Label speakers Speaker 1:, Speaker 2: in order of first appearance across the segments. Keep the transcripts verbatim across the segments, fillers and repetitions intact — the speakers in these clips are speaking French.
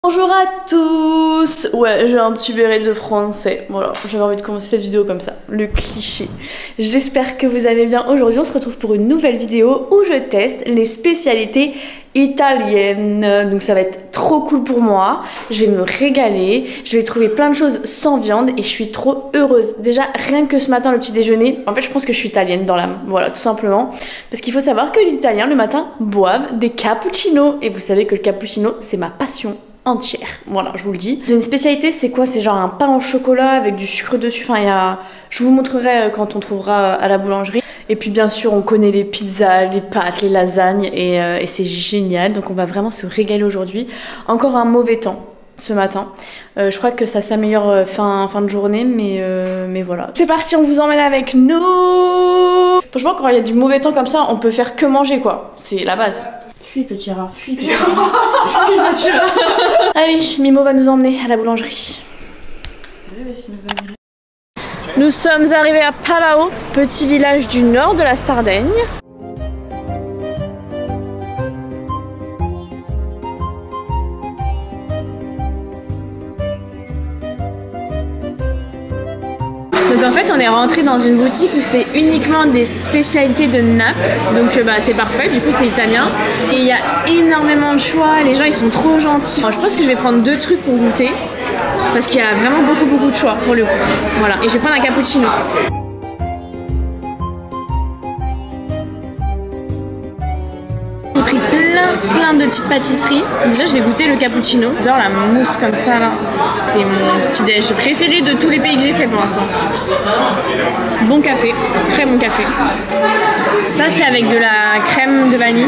Speaker 1: Bonjour à tous. Ouais, j'ai un petit béret de français. Voilà, j'avais envie de commencer cette vidéo comme ça, le cliché. J'espère que vous allez bien. Aujourd'hui, on se retrouve pour une nouvelle vidéo où je teste les spécialités italiennes. Donc ça va être trop cool pour moi. Je vais me régaler. Je vais trouver plein de choses sans viande et je suis trop heureuse. Déjà, rien que ce matin, le petit déjeuner, en fait, je pense que je suis italienne dans l'âme. Voilà, tout simplement. Parce qu'il faut savoir que les Italiens, le matin, boivent des cappuccinos. Et vous savez que le cappuccino, c'est ma passion entière, voilà, je vous le dis. J'ai une spécialité, c'est quoi? C'est genre un pain au chocolat avec du sucre dessus. Enfin, il y a... je vous montrerai quand on trouvera à la boulangerie. Et puis bien sûr, on connaît les pizzas, les pâtes, les lasagnes et, euh, et c'est génial. Donc on va vraiment se régaler aujourd'hui. Encore un mauvais temps ce matin. Euh, je crois que ça s'améliore fin, fin de journée, mais, euh, mais voilà. C'est parti, on vous emmène avec nous. Franchement, quand il y a du mauvais temps comme ça, on peut faire que manger, quoi. C'est la base. Fuis petit rat, fuis petit rat. Fuis petit rat. Allez, Mimo va nous emmener à la boulangerie. Nous sommes arrivés à Palao, petit village du nord de la Sardaigne. Donc en fait on est rentré dans une boutique où c'est uniquement des spécialités de Naples. Donc bah, c'est parfait, du coup c'est italien. Et il y a énormément de choix, les gens ils sont trop gentils. Alors, je pense que je vais prendre deux trucs pour goûter. Parce qu'il y a vraiment beaucoup beaucoup de choix pour le coup. Voilà, et je vais prendre un cappuccino. J'ai pris plein plein de petites pâtisseries. Déjà je vais goûter le cappuccino. J'adore la mousse comme ça là. C'est mon petit déj préféré de tous les pays que j'ai fait pour l'instant. Bon café, très bon café. Ça c'est avec de la crème de vanille.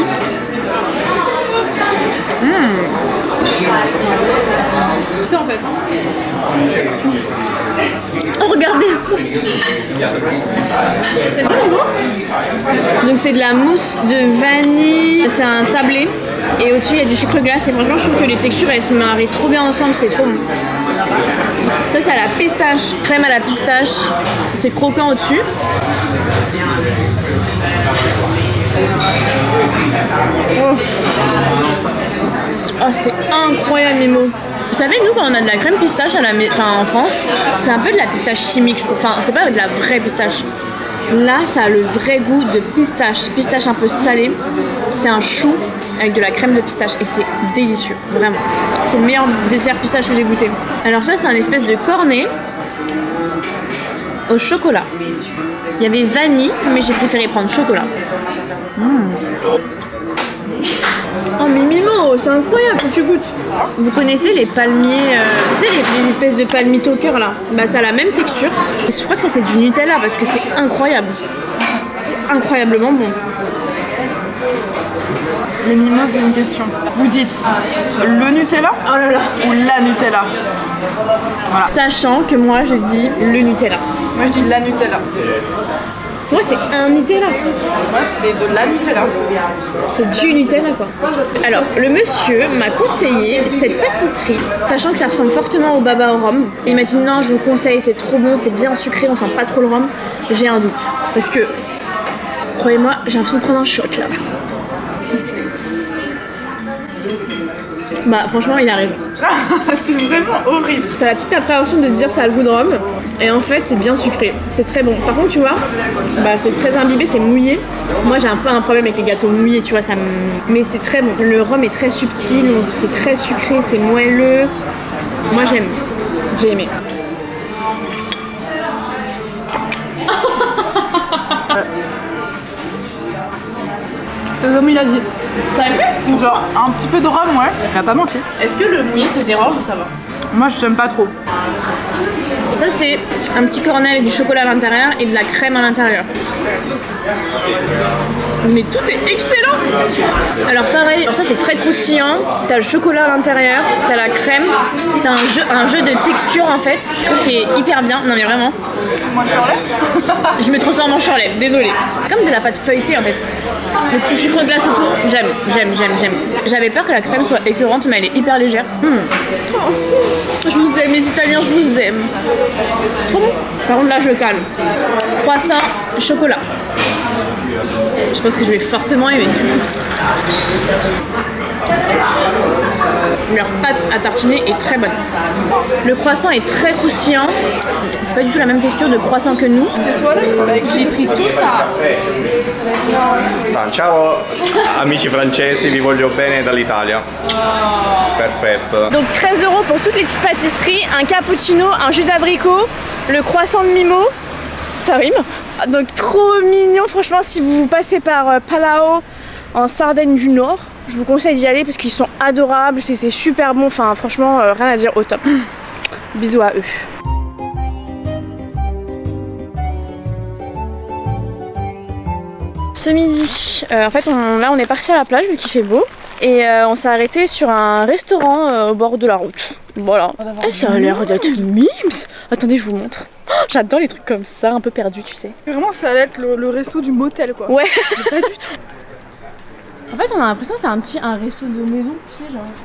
Speaker 1: Mmh. Ça en fait. Oh regardez. C'est bon le goût. Donc c'est de la mousse de vanille. C'est un sablé. Et au-dessus il y a du sucre glace. Et franchement je trouve que les textures elles se marient trop bien ensemble. C'est trop bon. Ça c'est à la pistache. Crème à la pistache. C'est croquant au-dessus. Oh, oh c'est incroyable Mimo. Vous savez, nous, quand on a de la crème pistache à la... enfin, en France, c'est un peu de la pistache chimique, je trouve. Enfin, c'est pas de la vraie pistache. Là, ça a le vrai goût de pistache. Pistache un peu salée. C'est un chou avec de la crème de pistache. Et c'est délicieux, vraiment. C'est le meilleur dessert pistache que j'ai goûté. Alors ça, c'est un espèce de cornet au chocolat. Il y avait vanille, mais j'ai préféré prendre chocolat. Mmh. Oh mais Mimo, c'est incroyable quand tu goûtes. Vous connaissez les palmiers, euh, vous savez les, les espèces de palmiers au cœur là. Bah ça a la même texture. Et je crois que ça c'est du Nutella parce que c'est incroyable. C'est incroyablement bon.
Speaker 2: Les Mimo, j'ai une question. Vous dites le Nutella
Speaker 1: oh là là.
Speaker 2: ou la Nutella? Voilà.
Speaker 1: Sachant que moi je dis le Nutella.
Speaker 2: Moi je dis la Nutella.
Speaker 1: Moi c'est un Nutella.
Speaker 2: Moi c'est de la Nutella.
Speaker 1: C'est du Nutella quoi. Alors le monsieur m'a conseillé cette pâtisserie, sachant que ça ressemble fortement au baba au rhum. Il m'a dit non je vous conseille, c'est trop bon, c'est bien sucré, on sent pas trop le rhum. J'ai un doute. Parce que, croyez-moi, j'ai l'impression de prendre un shot là. Bah franchement il a raison.
Speaker 2: C'est vraiment horrible.
Speaker 1: T'as la petite appréhension de te dire ça a le goût de rhum. Et en fait c'est bien sucré, c'est très bon. Par contre tu vois, bah c'est très imbibé, c'est mouillé. Moi j'ai un peu un problème avec les gâteaux mouillés, tu vois, ça me... mais c'est très bon. Le rhum est très subtil, c'est très sucré, c'est moelleux. Moi j'aime, j'ai aimé.
Speaker 2: C'est comme il a dit.
Speaker 1: T'as vu?
Speaker 2: Genre un petit peu de rhum, ouais. Il a pas menti.
Speaker 1: Est-ce que le mouillé te dérange ou ça va?
Speaker 2: Moi j'aime pas trop.
Speaker 1: Ça c'est un petit cornet avec du chocolat à l'intérieur et de la crème à l'intérieur. Mais tout est excellent. Alors pareil, alors ça c'est très croustillant. T'as le chocolat à l'intérieur, t'as la crème, t'as un jeu, un jeu de texture en fait. Je trouve qu'il est hyper bien. Non mais vraiment.
Speaker 2: Moi Charlet.
Speaker 1: Je me transforme en Charlet, désolée. Comme de la pâte feuilletée en fait. Le petit sucre glace autour, j'aime, j'aime, j'aime, j'aime. J'avais peur que la crème soit écœurante, mais elle est hyper légère. Mmh. Je vous aime les Italiens, je vous aime. C'est trop bon. Par contre là je calme. Croissant, chocolat. Je pense que je vais fortement aimer. Leur pâte à tartiner est très bonne. Le croissant est très croustillant. C'est pas du tout la même texture de croissant que nous. J'ai pris tout ça.
Speaker 3: Ciao amici francesi, vi voglio bene dall'Italia. Perfetto.
Speaker 1: Donc treize euros pour toutes les petites pâtisseries, un cappuccino, un jus d'abricot, le croissant de Mimo. Ça rime. Donc trop mignon, franchement, si vous passez par euh, Palau en Sardaigne du Nord, je vous conseille d'y aller parce qu'ils sont adorables, c'est super bon, enfin franchement euh, rien à dire, au top. Bisous à eux. Ce midi, euh, en fait on, là on est parti à la plage vu qu'il fait beau et euh, on s'est arrêté sur un restaurant euh, au bord de la route. Voilà. Eh, ça a l'air d'être mimes. Attendez, je vous montre. Oh, j'adore les trucs comme ça, un peu perdus, tu sais.
Speaker 2: Vraiment, ça allait être le, le resto du motel, quoi.
Speaker 1: Ouais.
Speaker 2: Pas du tout.
Speaker 1: En fait, on a l'impression que c'est un petit un resto de maison, tu sais, genre.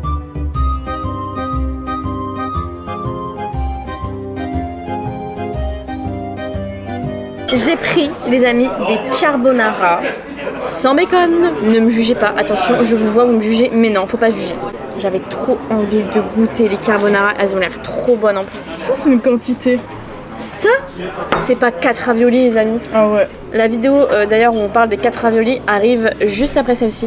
Speaker 1: J'ai pris, les amis, des carbonara sans bacon. Ne me jugez pas, attention, je vous vois, vous me jugez, mais non, faut pas juger. J'avais trop envie de goûter les carbonara, elles ont l'air trop bonnes en plus.
Speaker 2: Ça, c'est une quantité.
Speaker 1: Ça, c'est pas quatre raviolis, les amis.
Speaker 2: Ah ouais.
Speaker 1: La vidéo euh, d'ailleurs où on parle des quatre raviolis arrive juste après celle-ci.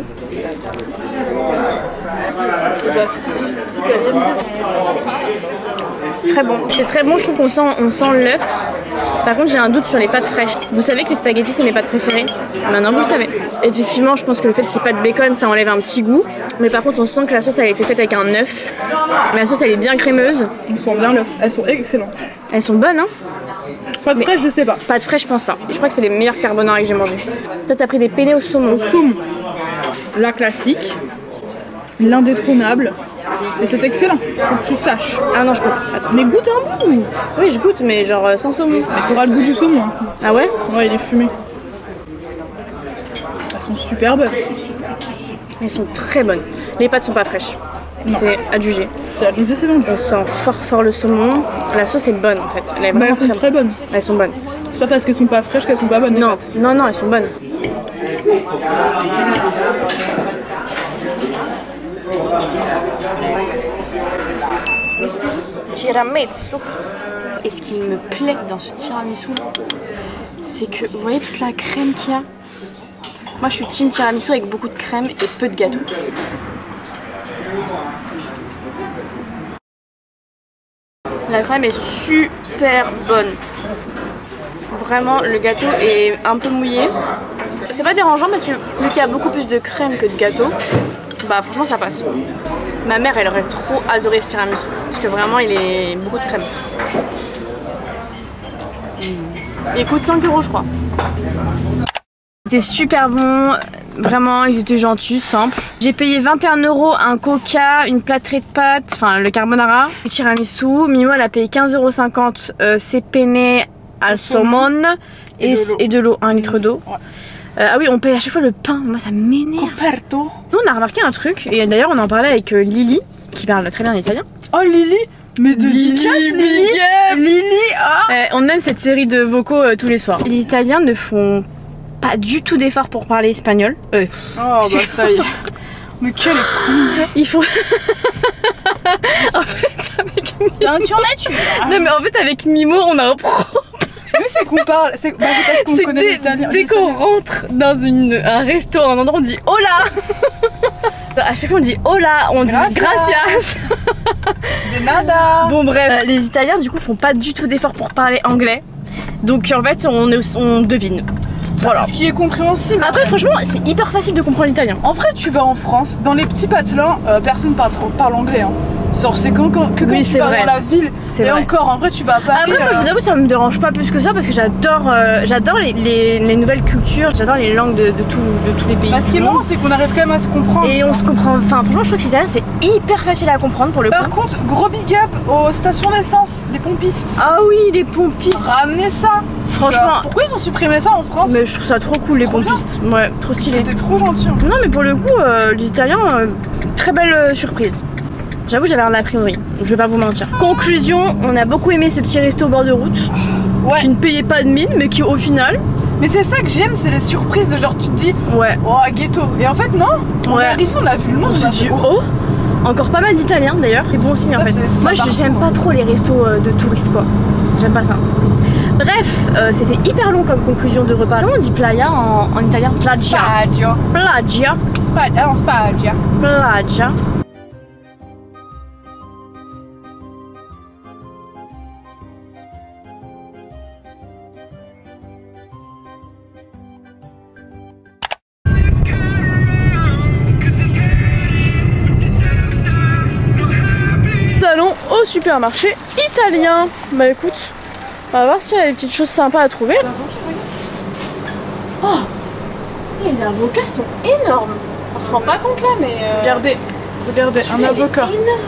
Speaker 2: C'est pas si, si caliente.
Speaker 1: Très bon. C'est très bon, je trouve qu'on sent, on sent l'œuf. Par contre, j'ai un doute sur les pâtes fraîches. Vous savez que les spaghettis, c'est mes pâtes préférées. Maintenant, vous le savez. Effectivement, je pense que le fait qu'il n'y ait pas de bacon, ça enlève un petit goût. Mais par contre, on sent que la sauce, elle a été faite avec un œuf. La sauce, elle est bien crémeuse.
Speaker 2: On sent bien l'œuf. Elles sont excellentes.
Speaker 1: Elles sont bonnes, hein?
Speaker 2: Pâtes fraîches, je sais pas.
Speaker 1: Pâtes fraîches, je pense pas. Je crois que c'est les meilleurs carbonara que j'ai mangé. Toi, t'as pris des penne au saumon.
Speaker 2: Au saumon. La classique. L'indétrônable. Et c'est excellent, faut que tu saches.
Speaker 1: Ah non, je peux pas. Attends.
Speaker 2: Mais goûte un bout.
Speaker 1: Oui, je goûte, mais genre euh, sans saumon.
Speaker 2: Mais t'auras le goût du saumon.
Speaker 1: Ah ouais?
Speaker 2: Ouais, il est fumé. Elles sont super bonnes.
Speaker 1: Elles sont très bonnes. Les pâtes sont pas fraîches. C'est adjugé.
Speaker 2: C'est adjugé, c'est vendu.
Speaker 1: On sent fort fort le saumon. La sauce est bonne en fait. Elle est
Speaker 2: bah, elles sont très, très bonnes.
Speaker 1: Elles sont bonnes.
Speaker 2: C'est pas parce qu'elles sont pas fraîches qu'elles sont pas bonnes.
Speaker 1: Non, non, non, elles sont bonnes. Tiramisu. Et ce qui me plaît dans ce tiramisu, c'est que vous voyez toute la crème qu'il y a. Moi je suis team tiramisu avec beaucoup de crème et peu de gâteau. La crème est super bonne. Vraiment, le gâteau est un peu mouillé. C'est pas dérangeant parce que vu qu'il y a beaucoup plus de crème que de gâteau, bah franchement ça passe. Ma mère elle aurait trop adoré ce tiramisu parce que vraiment il est beaucoup de crème. Il coûte cinq euros je crois. C'était super bon, vraiment ils étaient gentils, simples. J'ai payé vingt et un euros un coca, une plâtrée de pâtes, enfin le carbonara, le tiramisu. Mimo elle a payé quinze euros cinquante euh, ses penne al saumon et, et de l'eau, un litre d'eau. Ouais. Euh, ah oui, on paye à chaque fois le pain, moi ça m'énerve.
Speaker 2: Coperto.
Speaker 1: Nous on a remarqué un truc, et d'ailleurs on en parlait avec euh, Lily, qui parle très bien italien.
Speaker 2: Oh Lily, mais dédicace Lily, Lily, ah.
Speaker 1: euh, On aime cette série de vocaux euh, tous les soirs. Les Italiens ne font pas du tout d'efforts pour parler espagnol. Euh,
Speaker 2: oh bah ça y est. Mais quel con.
Speaker 1: Ils font... en fait avec Mimo...
Speaker 2: Peinture nature.
Speaker 1: Non mais en fait avec Mimo on a un problème.
Speaker 2: Oui, c'est qu'on parle, c'est bah, parce qu'on connaît
Speaker 1: dès,
Speaker 2: l'italien.
Speaker 1: Dès qu'on rentre dans une, un resto, un endroit, on dit hola. À chaque fois on dit hola, on
Speaker 2: gracias.
Speaker 1: dit gracias.
Speaker 2: De nada.
Speaker 1: Bon bref, les Italiens du coup font pas du tout d'efforts pour parler anglais. Donc en fait on, on devine. Voilà.
Speaker 2: Ce qui est compréhensible.
Speaker 1: Après franchement c'est hyper facile de comprendre l'italien.
Speaker 2: En vrai tu vas en France, dans les petits patelins, euh, personne parle, parle anglais hein. Genre c'est quand, quand, que quand
Speaker 1: oui,
Speaker 2: tu vas
Speaker 1: vrai.
Speaker 2: dans la ville et
Speaker 1: vrai.
Speaker 2: Encore en vrai tu vas pas.
Speaker 1: Après moi je vous avoue ça me dérange pas plus que ça parce que j'adore euh, j'adore les, les, les nouvelles cultures, j'adore les langues de, de, tout, de tous les pays.
Speaker 2: Bah, ce qui est marrant c'est qu'on arrive quand même à se comprendre.
Speaker 1: Et on se comprend, enfin franchement je trouve que l'italien c'est hyper facile à comprendre pour le
Speaker 2: Par
Speaker 1: coup.
Speaker 2: contre gros big up aux stations d'essence, les pompistes.
Speaker 1: Ah oui les pompistes.
Speaker 2: Ramenez ça.
Speaker 1: Franchement.
Speaker 2: Genre, pourquoi ils ont supprimé ça en France?
Speaker 1: Mais je trouve ça trop cool les pompistes. Bien. Ouais trop stylé.
Speaker 2: C'était trop gentil. Hein.
Speaker 1: Non mais pour le coup euh, les Italiens, euh, très belle euh, surprise. J'avoue j'avais un a priori, je vais pas vous mentir. Conclusion, on a beaucoup aimé ce petit resto au bord de route. Ouais. Qui ne payait pas de mine mais qui au final...
Speaker 2: Mais c'est ça que j'aime, c'est les surprises de genre tu te dis
Speaker 1: ouais.
Speaker 2: Oh ghetto. Et en fait non, on
Speaker 1: ouais.
Speaker 2: arrive, on a vu le nom,
Speaker 1: on s'est dit oh. Encore pas mal d'Italiens d'ailleurs, c'est bon signe en fait. Moi j'aime pas trop les restos euh, de touristes quoi. J'aime pas ça. Bref, euh, c'était hyper long comme conclusion de repas. Comment on dit playa en, en italien? Plaggia.
Speaker 2: Spaggio.
Speaker 1: Plaggia.
Speaker 2: Spaggia. Non, spaggia.
Speaker 1: Plaggia. Nous allons au supermarché italien. Bah écoute, on va voir s'il y a des petites choses sympas à trouver. Oh, les avocats sont énormes. On se rend pas compte là, mais euh...
Speaker 2: Regardez, regardez, un avocat.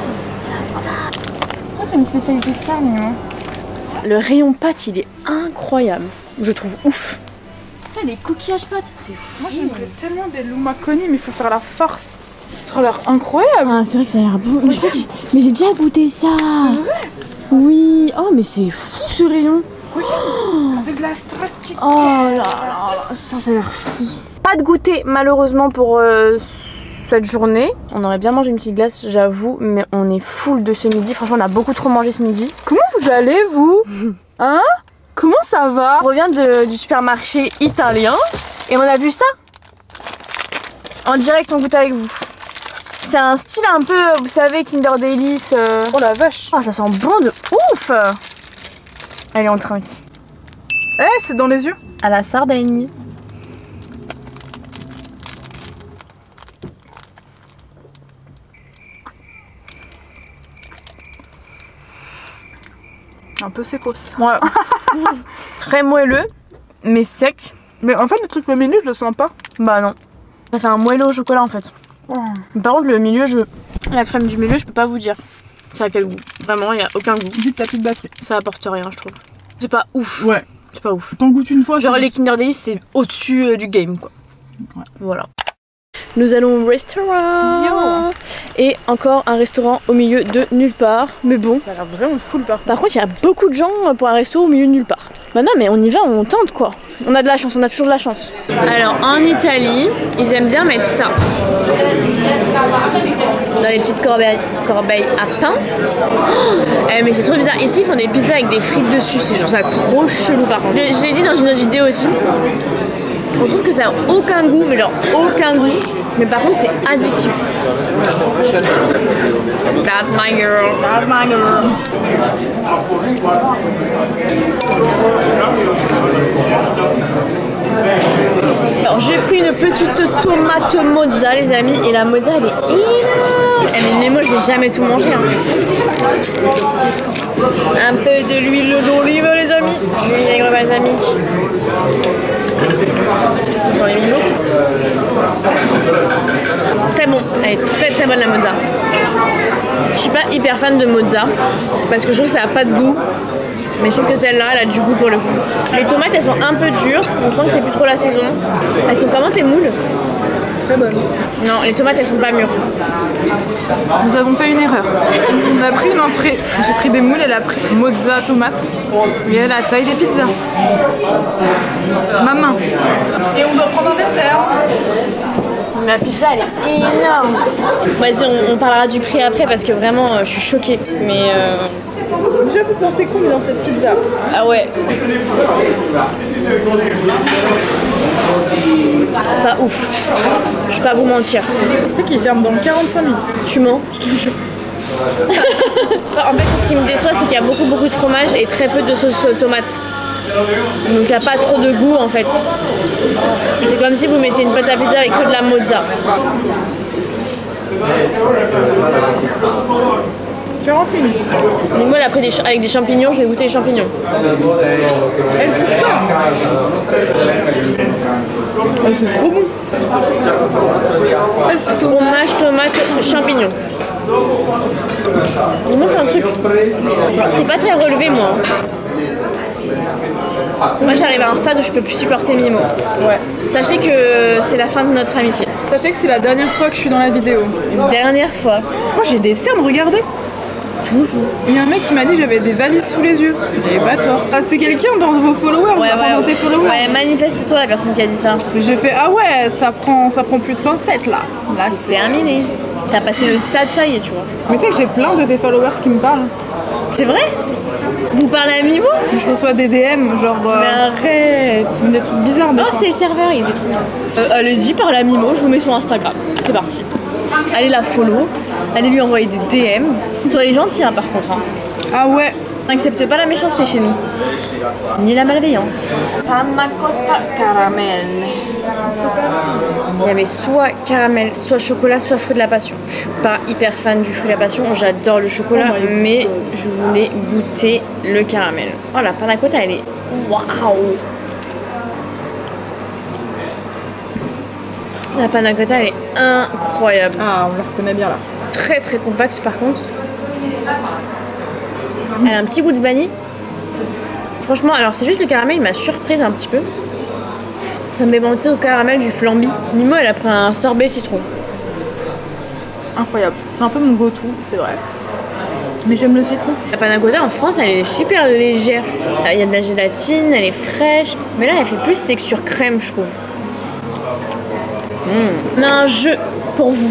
Speaker 1: Ça c'est une spécialité ça, non? Le rayon pâtes, il est incroyable. Je trouve ouf. Ça, les coquillages pâtes, c'est fou.
Speaker 2: Moi j'aimerais tellement des lumaconi, mais il faut faire la farce. Ça a l'air incroyable.
Speaker 1: Ah, c'est vrai que ça a l'air beau. Mais, mais j'ai déjà goûté ça.
Speaker 2: C'est vrai?
Speaker 1: Oui. Oh, mais c'est fou ce rayon.
Speaker 2: Regarde, oh. Avec de la stracciatella.
Speaker 1: Oh là là là, ça, ça a l'air fou. Pas de goûter malheureusement pour euh, cette journée. On aurait bien mangé une petite glace, j'avoue, mais on est full de ce midi. Franchement, on a beaucoup trop mangé ce midi.
Speaker 2: Comment vous allez, vous? Hein? Comment ça va?
Speaker 1: On revient de, du supermarché italien et on a vu ça. En direct, on goûte avec vous. C'est un style un peu, vous savez, Kinder Delice. Euh...
Speaker 2: Oh la vache.
Speaker 1: Oh, ça sent bon de ouf. Allez, on trinque.
Speaker 2: Eh, hey, c'est dans les yeux.
Speaker 1: À la Sardaigne.
Speaker 2: Un peu sécos.
Speaker 1: Ouais. Très moelleux, mais sec.
Speaker 2: Mais en fait, le truc au milieu, je le sens pas.
Speaker 1: Bah non. Ça fait un moelleux au chocolat en fait. Oh. Par contre, le milieu, je... la crème du milieu, je peux pas vous dire. C'est à quel goût. Vraiment, il y a aucun goût.
Speaker 2: Vite, t'as plus de batterie.
Speaker 1: Ça apporte rien, je trouve. C'est pas ouf.
Speaker 2: Ouais.
Speaker 1: C'est pas ouf.
Speaker 2: T'en goûtes une fois.
Speaker 1: Genre les Kinder Delice, c'est au-dessus euh, du game, quoi.
Speaker 2: Ouais.
Speaker 1: Voilà. Nous allons au restaurant. Yo. Et encore un restaurant au milieu de nulle part. Mais bon.
Speaker 2: Ça a l'air vraiment full par contre.
Speaker 1: Par contre, il y a beaucoup de gens pour un resto au milieu de nulle part. Bah non, mais on y va, on tente quoi. On a de la chance, on a toujours de la chance. Alors en Italie, ils aiment bien mettre ça dans les petites corbeilles, corbeilles à pain. Oh, eh, mais c'est trop bizarre. Ici, ils font des pizzas avec des frites dessus. Je trouve ça trop chelou par contre. Je, je l'ai dit dans une autre vidéo aussi. On trouve que ça a aucun goût, mais genre aucun goût. Mais par contre, c'est addictif. That's my girl.
Speaker 2: That's my girl.
Speaker 1: Alors j'ai pris une petite tomate mozza les amis et la mozza elle est énorme. Eh, mais moi je vais jamais tout manger hein. Un peu de l'huile d'olive les amis. Vinaigre balsamique. J'en ai mis beaucoup. Très bon, elle est très très bonne la mozza. Je suis pas hyper fan de mozza parce que je trouve que ça a pas de goût. Mais je trouve que celle-là, elle a du goût pour le coup. Les tomates, elles sont un peu dures. On sent que c'est plus trop la saison. Elles sont comment tes moules?
Speaker 2: Très bonnes.
Speaker 1: Non, les tomates, elles sont pas mûres.
Speaker 2: Nous avons fait une erreur. On a pris une entrée. J'ai pris des moules, elle a pris mozza tomate. Et elle a la taille des pizzas. Ma main. Et on doit prendre un dessert.
Speaker 1: La pizza, elle est énorme. Vas-y, on, on parlera du prix après parce que vraiment, euh, je suis choquée. Mais euh...
Speaker 2: déjà, vous pensez combien dans cette pizza?
Speaker 1: Ah ouais. C'est pas ouf. Je vais pas vous mentir.
Speaker 2: Tu sais qu'il ferme dans quarante-cinq minutes.
Speaker 1: Tu mens? Je te jure. En fait, ce qui me déçoit, c'est qu'il y a beaucoup beaucoup de fromage et très peu de sauce tomate. Donc il n'y a pas trop de goût en fait. C'est comme si vous mettiez une pâte à pizza avec que de la mozza.
Speaker 2: quarante minutes.
Speaker 1: Donc moi, elle a pris des avec des champignons, je vais goûter les champignons.
Speaker 2: Elle coupe pas. Oh, c'est trop bon.
Speaker 1: Fromage, tomate, champignons. Il manque un truc. C'est pas très relevé moi. Moi j'arrive à un stade où je peux plus supporter Mimo.
Speaker 2: Ouais.
Speaker 1: Sachez que c'est la fin de notre amitié.
Speaker 2: Sachez que c'est la dernière fois que je suis dans la vidéo.
Speaker 1: Une dernière fois.
Speaker 2: Moi j'ai des cernes, regardez.
Speaker 1: Toujours.
Speaker 2: Il y a un mec qui m'a dit que j'avais des valises sous les yeux. J'avais pas tort. Ah, c'est quelqu'un dans vos followers?
Speaker 1: Ouais,
Speaker 2: enfin,
Speaker 1: ouais,
Speaker 2: dans tes followers.
Speaker 1: Ouais, manifeste-toi la personne qui a dit ça.
Speaker 2: J'ai fait ah ouais, ça prend, ça prend plus de pincettes là. Là
Speaker 1: c'est terminé. T'as passé le stade, ça y est, tu vois.
Speaker 2: Mais tu sais que j'ai plein de tes followers qui me parlent.
Speaker 1: C'est vrai? Vous parlez à Mimo?
Speaker 2: Je reçois des D M, genre. Euh...
Speaker 1: Mais arrête!
Speaker 2: Des trucs bizarres, des
Speaker 1: Oh,
Speaker 2: fois.
Speaker 1: c'est le serveur, il est trop bien. Euh, allez-y, parlez à Mimo, je vous mets son Instagram. C'est parti. Allez la follow, allez lui envoyer des D M. Soyez gentils, hein, par contre. Hein.
Speaker 2: Ah ouais.
Speaker 1: N'accepte pas la méchanceté chez nous. Ni la malveillance. Panna cotta caramel. Il y avait soit caramel, soit chocolat, soit fruit de la passion. Je suis pas hyper fan du fruit de la passion, j'adore le chocolat, oh mais je voulais goûter le caramel. Oh la panna cotta, elle est... Waouh! La panna cotta, elle est incroyable.
Speaker 2: Ah, on la reconnaît bien là.
Speaker 1: Très très compacte par contre. Elle a un petit goût de vanille. Franchement, alors c'est juste le caramel, il m'a surprise un petit peu. Ça me fait penser au caramel du flamby. Mimo, elle a pris un sorbet citron.
Speaker 2: Incroyable. C'est un peu mon go-to, c'est vrai. Mais j'aime le citron.
Speaker 1: La panna cotta en France, elle est super légère. Il y a de la gélatine, elle est fraîche. Mais là, elle fait plus texture crème, je trouve. Mmh. On a un jeu pour vous.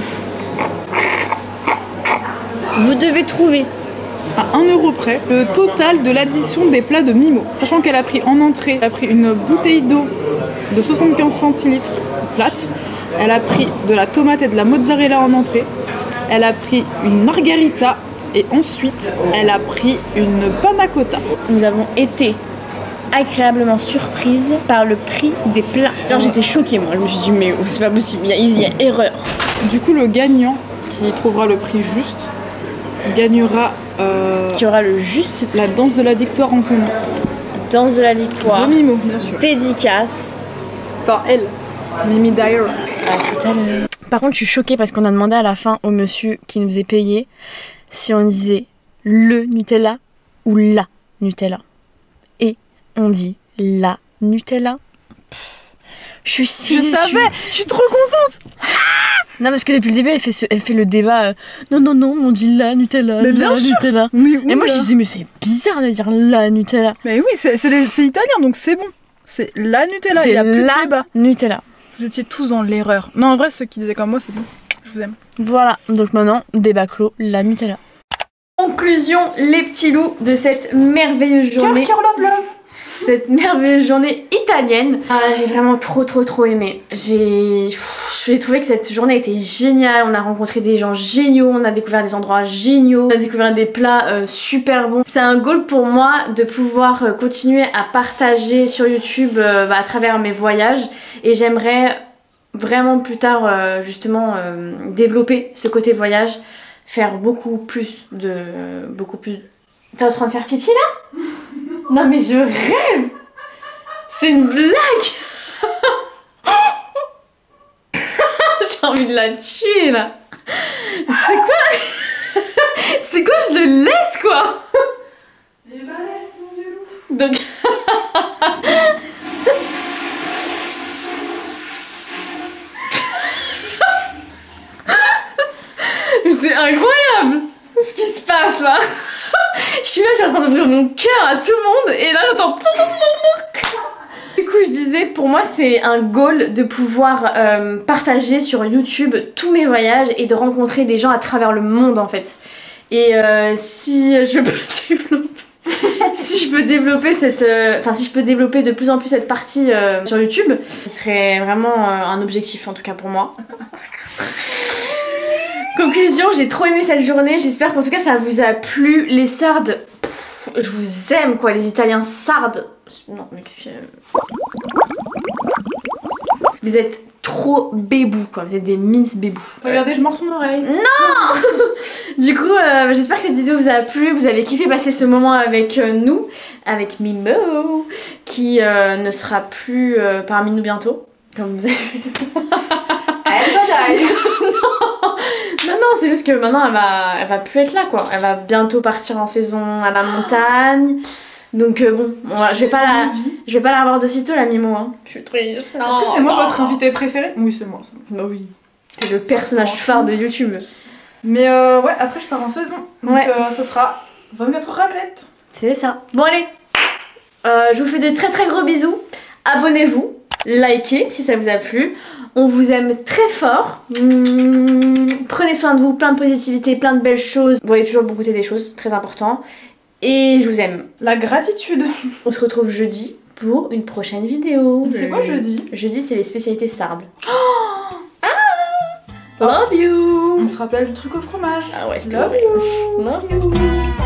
Speaker 1: Vous devez trouver
Speaker 2: à un euro près le total de l'addition des plats de Mimo. Sachant qu'elle a pris en entrée, elle a pris une bouteille d'eau de soixante-quinze centilitres plate. Elle a pris de la tomate et de la mozzarella en entrée. Elle a pris une margarita et ensuite elle a pris une panna cotta.
Speaker 1: Nous avons été agréablement surprise par le prix des plats. Alors j'étais choquée moi, je me suis dit mais c'est pas possible, il y a, il y a erreur.
Speaker 2: Du coup le gagnant qui trouvera le prix juste gagnera euh,
Speaker 1: qui aura le juste
Speaker 2: la danse de la victoire en son nom.
Speaker 1: Danse de la victoire.
Speaker 2: De Mimo, bien sûr.
Speaker 1: Dédicace.
Speaker 2: Enfin elle, Mimi Dyer.
Speaker 1: À tout à l'heure. Par contre je suis choquée parce qu'on a demandé à la fin au monsieur qui nous faisait payer si on disait le Nutella ou la Nutella. Et on dit la Nutella. Je suis si
Speaker 2: Je
Speaker 1: déçue.
Speaker 2: savais, je suis trop contente.
Speaker 1: Non parce que depuis le début elle fait, ce, elle fait le débat euh, non non non on dit la Nutella.
Speaker 2: Mais bien
Speaker 1: la
Speaker 2: sûr.
Speaker 1: Nutella.
Speaker 2: Mais
Speaker 1: et moi je disais mais c'est bizarre de dire la Nutella.
Speaker 2: Mais oui c'est italien donc c'est bon. C'est la Nutella, il
Speaker 1: C'est
Speaker 2: n'y a plus
Speaker 1: la
Speaker 2: de débat.
Speaker 1: Nutella.
Speaker 2: Vous étiez tous dans l'erreur. Non en vrai ceux qui disaient comme moi c'est bon. Je vous aime.
Speaker 1: Voilà donc maintenant débat clos la Nutella. Conclusion les petits loups de cette merveilleuse journée.
Speaker 2: Cœur, cœur, love, love.
Speaker 1: Cette merveilleuse journée italienne. Ah, j'ai vraiment trop trop trop aimé. J'ai j'ai trouvé que cette journée était géniale. On a rencontré des gens géniaux, on a découvert des endroits géniaux, on a découvert des plats euh, super bons. C'est un goal pour moi de pouvoir euh, continuer à partager sur YouTube euh, bah, à travers mes voyages. Et j'aimerais vraiment plus tard euh, justement euh, développer ce côté voyage, faire beaucoup plus de... beaucoup plus... T'es en train de faire pipi là? Non mais je rêve! C'est une blague! J'ai envie de la tuer là! C'est quoi? C'est quoi? Je le laisse quoi!
Speaker 2: Et bah laisse mon vieux loup!
Speaker 1: Donc... C'est incroyable ce qui se passe là! Je suis là, je suis en train d'ouvrir mon cœur à tout le monde et là j'entends... Du coup je disais, pour moi c'est un goal de pouvoir euh, partager sur YouTube tous mes voyages et de rencontrer des gens à travers le monde en fait. Et euh, si je peux développer... si je peux développer cette... Enfin euh, si je peux développer de plus en plus cette partie euh, sur YouTube, ce serait vraiment euh, un objectif en tout cas pour moi. Conclusion, j'ai trop aimé cette journée, j'espère qu'en tout cas ça vous a plu. Les sardes, pff, je vous aime quoi, les Italiens sardes. Non mais qu'est-ce que... Vous êtes trop bébou quoi, vous êtes des mimes bébou.
Speaker 2: Regardez, je mords son oreille.
Speaker 1: Non. Du coup, euh, j'espère que cette vidéo vous a plu, vous avez kiffé passer ce moment avec euh, nous, avec Mimo, qui euh, ne sera plus euh, parmi nous bientôt, comme vous avez vu.
Speaker 2: Elle va die.
Speaker 1: Non, non, c'est juste que maintenant elle va, elle va plus être là quoi. Elle va bientôt partir en saison à la montagne. Donc euh, bon, on va, je vais pas la, je vais pas la revoir de sitôt la Mimo. Hein. Je suis triste.
Speaker 2: Est-ce que c'est moi votre invité préféré? Oui, c'est moi, c'est moi.
Speaker 1: Bah oui. T'es le personnage phare de YouTube.
Speaker 2: Mais euh, ouais, après je pars en saison. Donc
Speaker 1: Ouais.
Speaker 2: euh, ça sera vingt-quatre raclettes.
Speaker 1: C'est ça. Bon allez, euh, je vous fais de très très gros bisous. Abonnez-vous. likez si ça vous a plu. On vous aime très fort. Mmh, prenez soin de vous, plein de positivité, plein de belles choses. Vous voyez toujours bon côté des choses, très important. Et je vous aime.
Speaker 2: La gratitude.
Speaker 1: On se retrouve jeudi pour une prochaine vidéo.
Speaker 2: C'est quoi jeudi?
Speaker 1: Jeudi, c'est les spécialités sardes. Oh ah Love you.
Speaker 2: On se rappelle du truc au fromage.
Speaker 1: Ah ouais, c'était
Speaker 2: Love you.
Speaker 1: Love you.